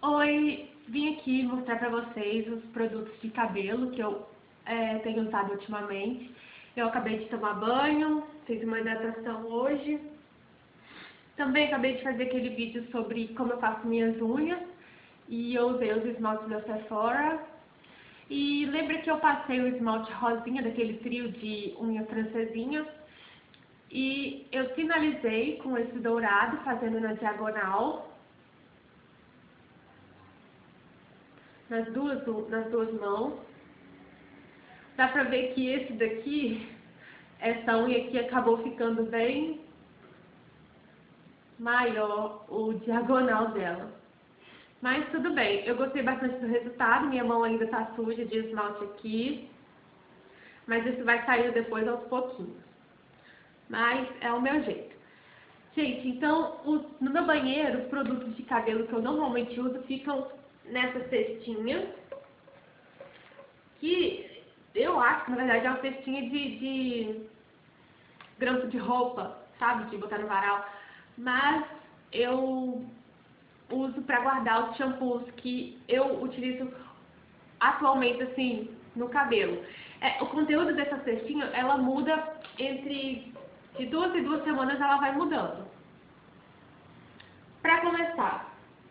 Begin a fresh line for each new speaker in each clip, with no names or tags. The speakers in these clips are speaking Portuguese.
Oi, vim aqui mostrar para vocês os produtos de cabelo que eu tenho usado ultimamente. Eu acabei de tomar banho, fiz uma hidratação hoje. Também acabei de fazer aquele vídeo sobre como eu faço minhas unhas. E eu usei os esmaltes da Sephora. E lembra que eu passei o esmalte rosinha, daquele trio de unha francesinha. E eu finalizei com esse dourado, fazendo na diagonal. Nas duas mãos. Dá pra ver que esse daqui, essa unha aqui acabou ficando bem maior, o diagonal dela. Mas tudo bem, eu gostei bastante do resultado, minha mão ainda tá suja de esmalte aqui. Mas isso vai sair depois aos pouquinhos. Mas é o meu jeito. Gente, então, no meu banheiro, os produtos de cabelo que eu normalmente uso ficam nessa cestinha, que eu acho que na verdade é uma cestinha de grampo de roupa, sabe, de botar no varal, mas eu uso para guardar os shampoos que eu utilizo atualmente, assim, no cabelo. O conteúdo dessa cestinha, ela muda de 2 em 2 semanas, ela vai mudando. Para começar,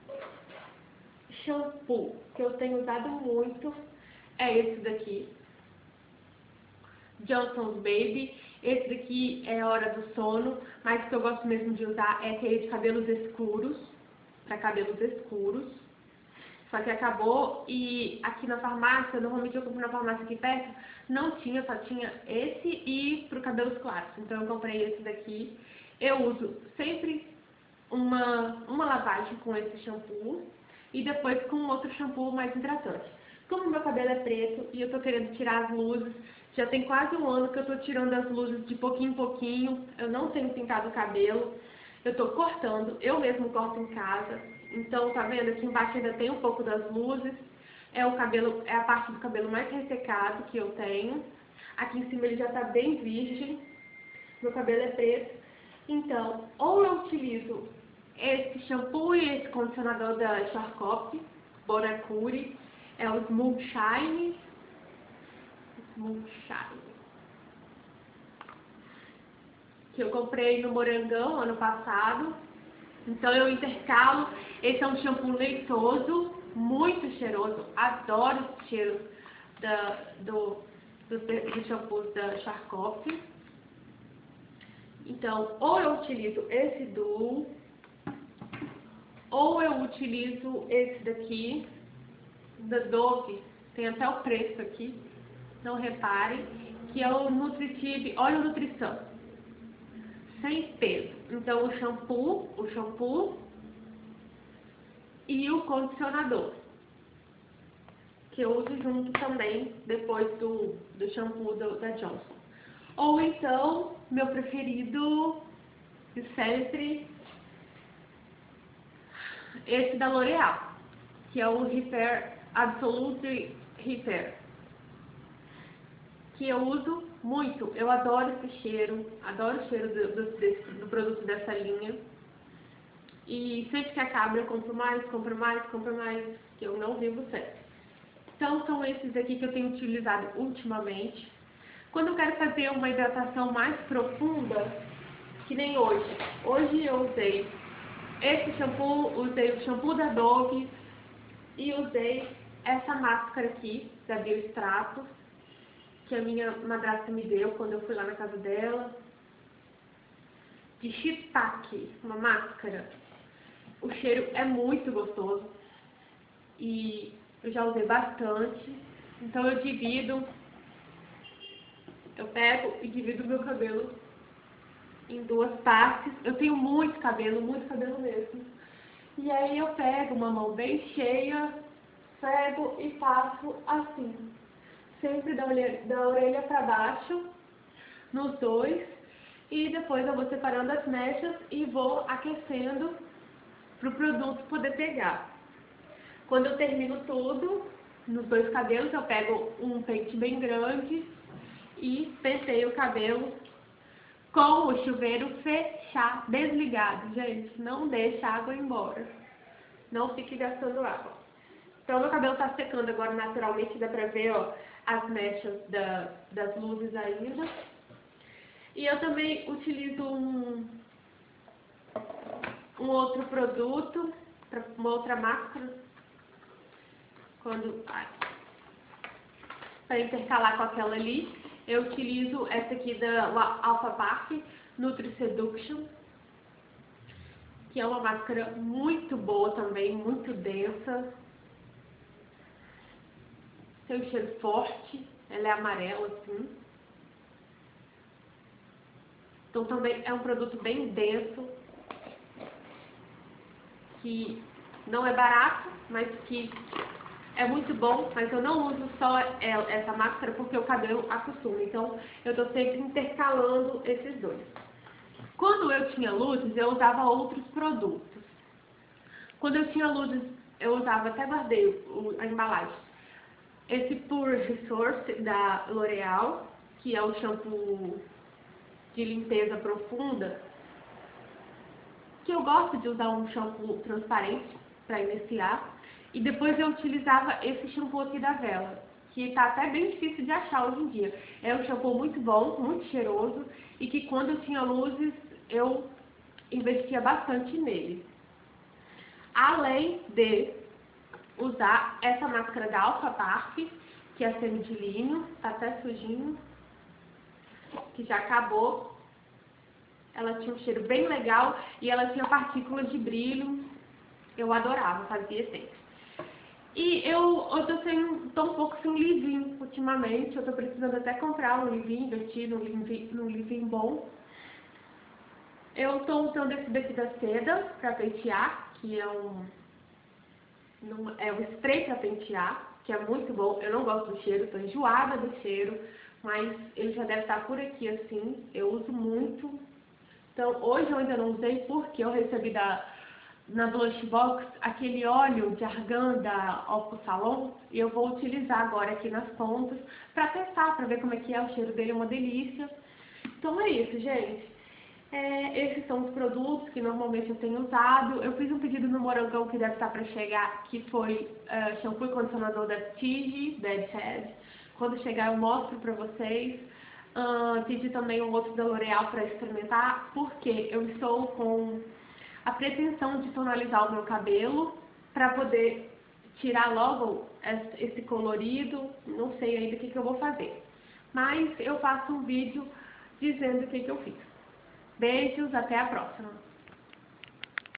shampoo que eu tenho usado muito é esse daqui, Johnson's Baby. Esse daqui é Hora do Sono, mas o que eu gosto mesmo de usar é aquele de cabelos escuros, para cabelos escuros. Só que acabou e aqui na farmácia, normalmente eu compro na farmácia aqui perto, não tinha, só tinha esse e para cabelos claros. Então eu comprei esse daqui. Eu uso sempre uma lavagem com esse shampoo e depois com outro shampoo mais hidratante. Como meu cabelo é preto e eu tô querendo tirar as luzes, já tem quase um ano que eu tô tirando as luzes de pouquinho em pouquinho, eu não tenho pintado o cabelo, eu tô cortando, eu mesmo corto em casa. Então, tá vendo? Aqui embaixo ainda tem um pouco das luzes. É a parte do cabelo mais ressecado que eu tenho. Aqui em cima ele já tá bem virgem. Meu cabelo é preto. Então, ou eu utilizo esse shampoo e esse condicionador da Schwarzkopf, Bonacure, é o Smooth Shine. Que eu comprei no Morangão ano passado. Então eu intercalo. Esse é um shampoo leitoso, muito cheiroso. Adoro o cheiro dos shampoos da Schwarzkopf. Então, ou eu utilizo esse Duo, ou eu utilizo esse daqui, da Dove. Tem até o preço aqui, não reparem, que é o Nutritive Óleo Nutrição, sem peso. Então o shampoo e o condicionador, que eu uso junto também depois do shampoo da Johnson. Ou então, meu preferido de sempre, esse da L'Oreal, que é o Repair Absolute Repair, que eu uso muito. Eu adoro esse cheiro, adoro o cheiro do produto dessa linha. E sempre que acaba eu compro mais, que eu não vivo sempre. Então são esses aqui que eu tenho utilizado ultimamente. Quando eu quero fazer uma hidratação mais profunda, que nem hoje. Hoje eu usei esse shampoo, usei o shampoo da Dove e usei essa máscara aqui, da Biostratos, que a minha madrasta me deu quando eu fui lá na casa dela. De shiitake, uma máscara. O cheiro é muito gostoso e eu já usei bastante. Então eu pego e divido meu cabelo em 2 partes. Eu tenho muito cabelo mesmo. E aí eu pego uma mão bem cheia, pego e faço assim. Sempre da orelha para baixo, nos 2. E depois eu vou separando as mechas e vou aquecendo para o produto poder pegar. Quando eu termino tudo, nos 2 cabelos, eu pego um pente bem grande e penteio o cabelo com o chuveiro desligado, gente. Não deixa a água embora. não fique gastando água. Então, meu cabelo tá secando agora naturalmente, dá pra ver, ó, as mechas das luzes ainda. E eu também utilizo um outro produto, uma outra máscara, para intercalar com aquela ali. Eu utilizo essa aqui da Alpha Park, Nutri Seduction, que é uma máscara muito boa também, muito densa. Tem um cheiro forte, ela é amarela assim. Então também é um produto bem denso, que não é barato, mas que é muito bom, mas eu não uso só essa máscara porque o cabelo acostuma. Então eu tô sempre intercalando esses dois. Quando eu tinha luzes, eu usava outros produtos. Quando eu tinha luzes, eu usava, até guardei a embalagem. Esse Pure Resource da L'Oréal, que é o shampoo de limpeza profunda, que eu gosto de usar um shampoo transparente para iniciar. E depois eu utilizava esse shampoo aqui da Vela, que tá até bem difícil de achar hoje em dia. É um shampoo muito bom, muito cheiroso, e que quando eu tinha luzes, eu investia bastante nele. Além de usar essa máscara da Alpha Park, que é semi de linho, tá até sujinho, que já acabou. Ela tinha um cheiro bem legal e ela tinha partículas de brilho. Eu adorava, fazia sempre. E eu tô um pouco sem leave-in ultimamente. Eu tô precisando até comprar um leave-in, investir num leave-in bom. Eu tô usando esse daqui da Seda pra pentear, que é um spray pra pentear, que é muito bom. Eu não gosto do cheiro, tô enjoada do cheiro, mas ele já deve estar por aqui assim. Eu uso muito. Então, hoje eu ainda não usei porque eu recebi na Blush Box aquele óleo de argan da Opus Salon e eu vou utilizar agora aqui nas pontas para testar, para ver como é que é. O cheiro dele, é uma delícia. Então é isso, gente. Esses são os produtos que normalmente eu tenho usado. Eu fiz um pedido no Morangão que deve estar para chegar, que foi shampoo e condicionador da Tige, Bad Head. Quando chegar eu mostro para vocês. Pedi também um outro da L'Oréal para experimentar, porque eu estou com a pretensão de tonalizar o meu cabelo para poder tirar logo esse colorido. Não sei ainda o que eu vou fazer, mas eu faço um vídeo dizendo o que eu fiz. Beijos, até a próxima!